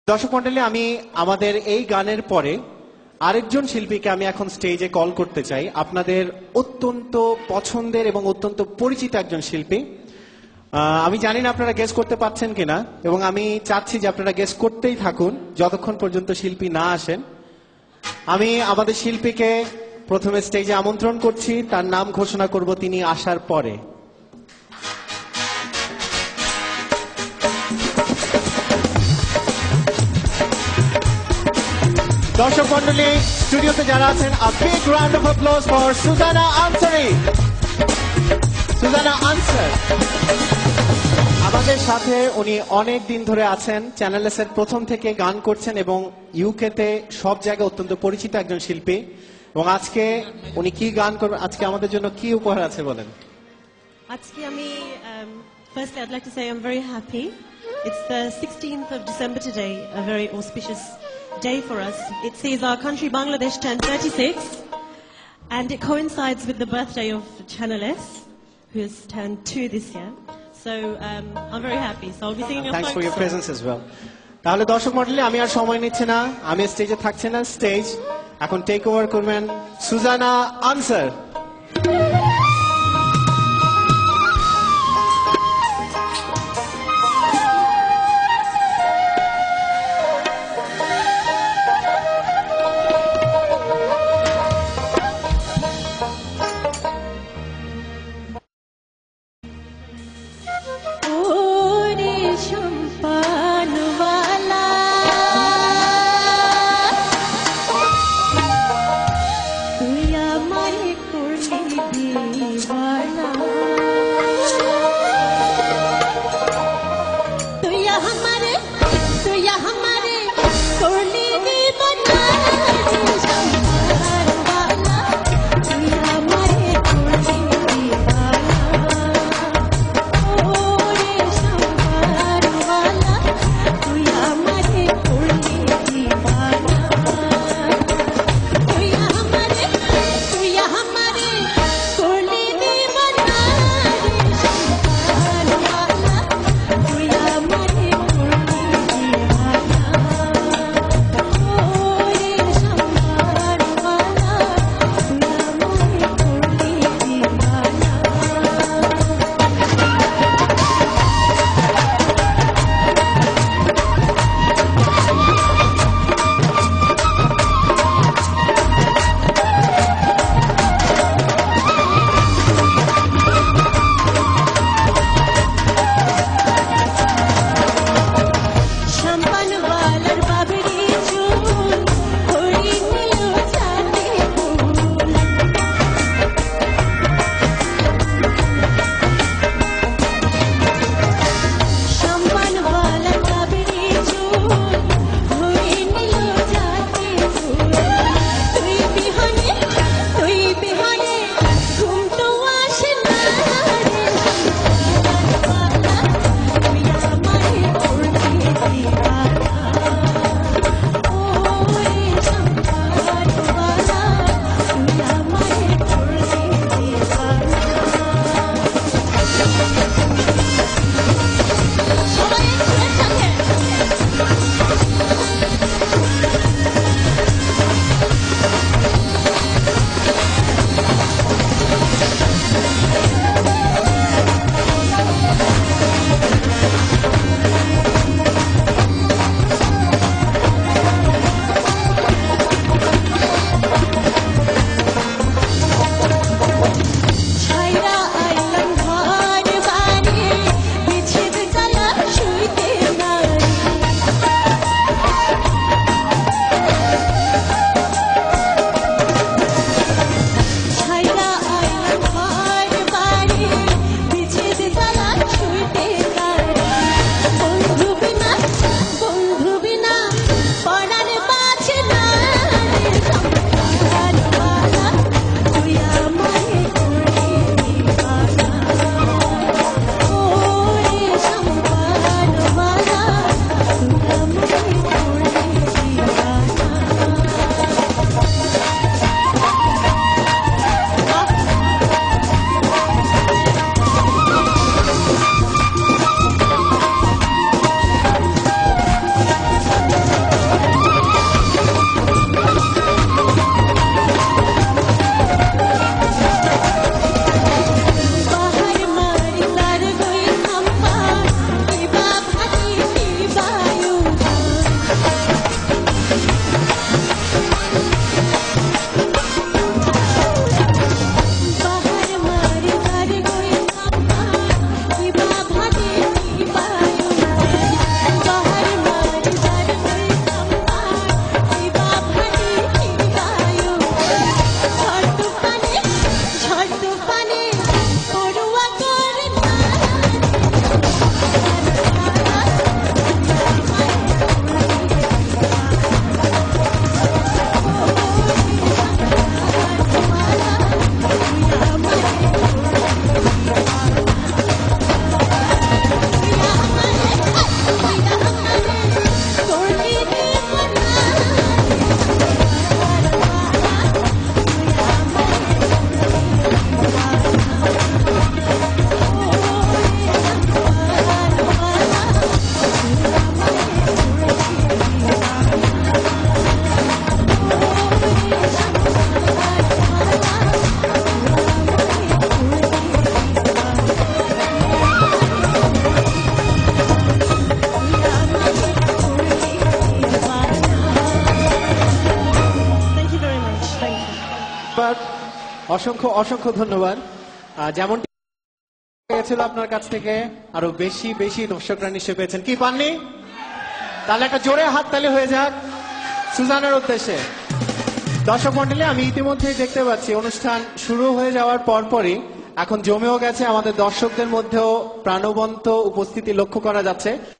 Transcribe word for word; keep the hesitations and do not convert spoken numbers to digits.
দর্শক মণ্ডলী, আমি আমাদের এই গানের পরে আরেকজন শিল্পীকে আমি এখন স্টেজে কল করতে চাই। আপনাদের অত্যন্ত পছন্দের এবং অত্যন্ত পরিচিত একজন শিল্পী। আমি জানি না আপনারা গেস করতে পারছেন কিনা, এবং আমি চাচ্ছি যে আপনারা গেস করতেই থাকুন যতক্ষণ পর্যন্ত শিল্পী না আসেন। আমি আমাদের শিল্পীকে প্রথমে স্টেজে আমন্ত্রণ করছি, তার নাম ঘোষণা করব তিনি আসার পরে। দর্শক মন্ডলী, স্টুডিওতে যারা আছেন, a big round of applause for Suzana Ansari. Suzana Ansar আমাদের সাথে উনি অনেক দিন ধরে আছেন, চ্যানেলস এর প্রথম থেকে গান করছেন এবং ইউকে তে সব জায়গায় অত্যন্ত পরিচিত একজন শিল্পী। এবং আজকে উনি কি গান করবেন, আজকে আমাদের জন্য কি উপহার আছে বলেন? আজকে আমি firstly I'd like to say I'm very happy. It's the sixteenth of December today, a very auspicious day for us. It sees our country Bangladesh turn thirty-six, and it coincides with the birthday of Channel S, who has turned two this year. So um, I'm very happy. So I'll be singing a Thanks folk for your song. presence as well. তাহলে দর্শক মণ্ডলী, আমি আর সময় নিচ্ছি না, আমি স্টেজে থাকছি না, স্টেজ এখন টেক ওভার করবেন সুজানা আনসার। Thank you. অসংখ্য অসংখ্য ধন্যবাদ। আহ, যেমনটি পেয়েছিল আপনার কাছ থেকে আরো বেশি বেশি দর্শকরা নিশ্চয় পেয়েছেন, কি পাননি? তাহলে একটা জোরে হাততালি হয়ে যাক সুজানের উদ্দেশ্যে। দর্শক মন্ডলী, আমি ইতিমধ্যেই দেখতে পাচ্ছি অনুষ্ঠান শুরু হয়ে যাওয়ার পরপরই এখন জমেও গেছে, আমাদের দর্শকদের মধ্যেও প্রাণবন্ত উপস্থিতি লক্ষ্য করা যাচ্ছে।